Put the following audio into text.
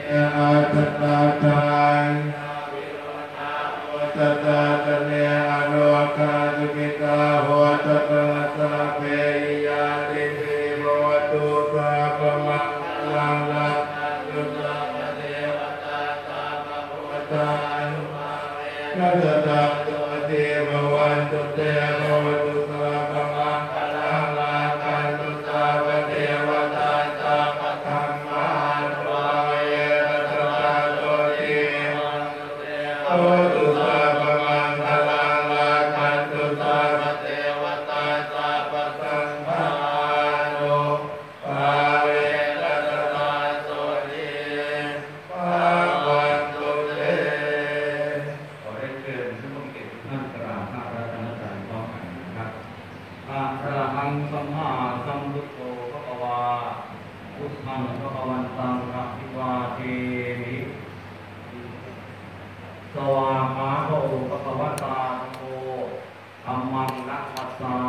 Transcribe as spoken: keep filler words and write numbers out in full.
อาตตาทานตตาตเนอโรคาตุกิตาโหตตะสะเปยาติปิโมตุสะปะมังลังลังตุสะปะเทวตาตาปะพุทธานุมาเวนะตตาตุเตภวันตุเตภวตุสะปะมังลังลังกันตุสะปะเทวตาตาปะธัมมานุมาเวนะตตาตุเตภวันตุเตภวตุสะปะมังลังลังกันตุสะปะเทวตาตาปะธัมมานุมาเวนะตตาตุเตภวันตุเตขอได้เชิญผู้มีเกียรติท่านกราบพระรัตนตรัยพร้อมกันนะครับอะระหังสัมมาสัมพุทโธภควาพุทธังภควันตังอะภิวาเทมิสวากขาโตภควตาโตธัมมังนัมมัสสา